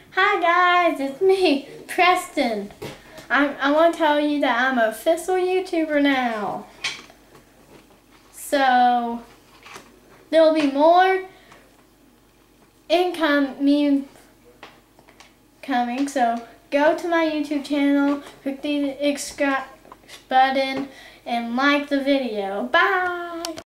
Hi guys, it's me, Preston. I want to tell you that I'm an official YouTuber now. So there will be more me coming. So go to my YouTube channel, click the subscribe button, and like the video. Bye!